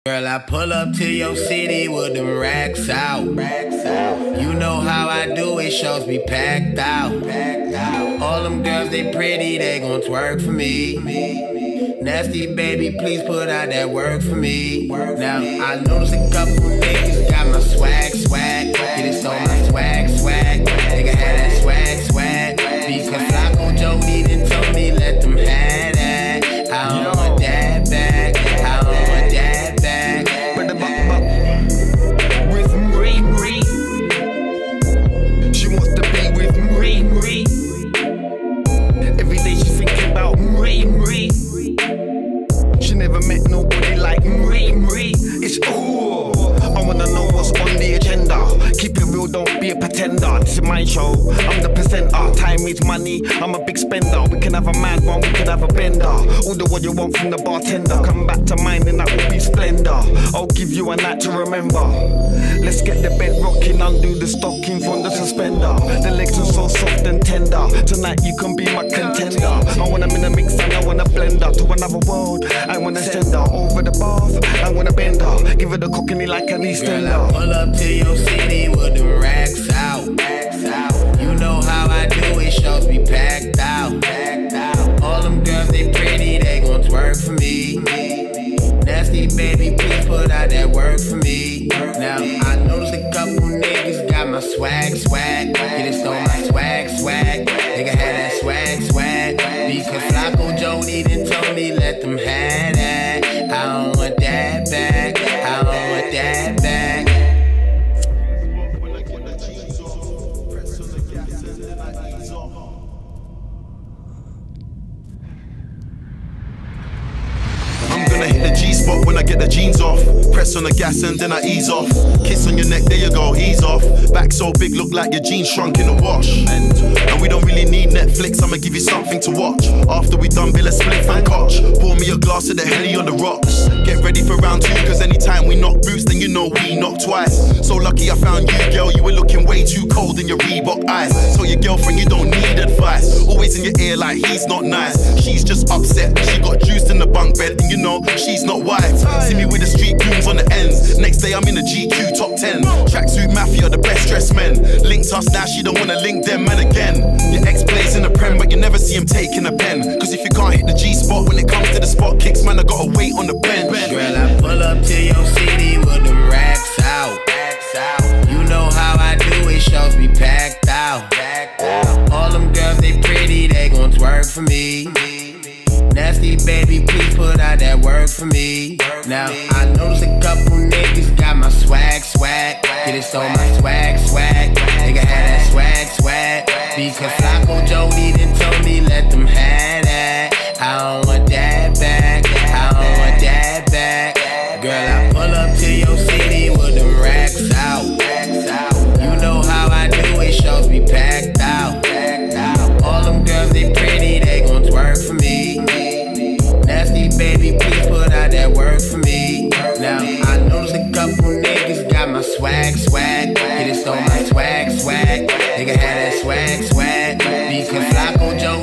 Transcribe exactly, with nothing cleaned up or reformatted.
Girl, I pull up to your city with them racks out. You know how I do it, shows be packed out. All them girls, they pretty, they gon' twerk for me. Nasty baby, please put out that work for me. Now, I noticed a couple niggas got my swag, swag. Get it on my swag, swag. Nigga had that swag, swag. Because Flacco Jody done told me let them have that. I don't want that back. I don't want that back. But the buck buck with Marie Marie. She wants to be with Marie Marie. Every day she thinking about Marie Marie. She never met nobody like Marie Marie. It's ooh. I wanna know what's on the agenda. Keep it real, don't be a pretender. This is my show, I'm the presenter. Time is money, I'm a big spender. We can have a mad one, we can have a bender. Order what you want from the bartender. Come back to mine and that will be splendor. I'll give you a night to remember. Let's get the bed rocking, undo the stocking from the suspender. The legs are so soft and tender. Tonight you can be my contender. I want them in a mix and I want a blender. To another world, I wanna send her over the bath, I wanna bend her. Give her the cockney like an EastEnder. Girl, I pull up to your city with the racks out. You know how I do it, shows be packed out. All them girls, they pretty, they gon' twerk for me. Nasty baby, please put out that work for me. Now, I noticed a couple niggas got my swag, swag. Get it on my swag, swag. Nigga had that swag, swag. Because Flacco Jody done told me let them have that. I don't want that back. I don't want that back. Hit the G-spot when I get the jeans off. Press on the gas and then I ease off. Kiss on your neck, there you go, ease off. Back so big, look like your jeans shrunk in the wash. And we don't really need Netflix, I'ma give you something to watch. After we done, Bill a spliff and Koch. Pour me a glass of the Helly on the rocks. Get ready for round two, cause anytime we knock boots, then you know we knock twice. So lucky I found you, girl, you were looking way too cold in your Reebok eyes. So your girlfriend, you don't need advice. Always in your ear like he's not nice. She's just upset, she got juiced in the bunk bed, and you know she's not wife. See me with the street goons on the ends. Next day I'm in the G Q top ten. Tracksuit mafia, the best dressed men. Linked us now, she don't wanna link them man again. Your ex plays in the prem, but you never see him taking a pen. Cause if you can't hit the G spot when it comes to the spot kicks, man, I gotta wait on the bench. Girl, I pull up to your city with them racks out. You know how I do it, shows be packed out. All them girls, they pretty, they gon' twerk for me. Nasty baby, please put out that work for me. Now, I noticed a couple niggas got my swag, swag. Get it on my swag, swag. Nigga had that swag, swag. Because Flacco Jody done told me let them have that. I don't want that back. I don't want that back. Girl, I pull up to your city with them racks out. You know how I do it, shows be packed out. All them girls, they pretty, they gon' twerk for me. Nasty baby, please put out that work for me. Now, I noticed a couple niggas got my swag, swag. Get it on my swag, swag. Nigga had that swag, swag. Because Flacco Jody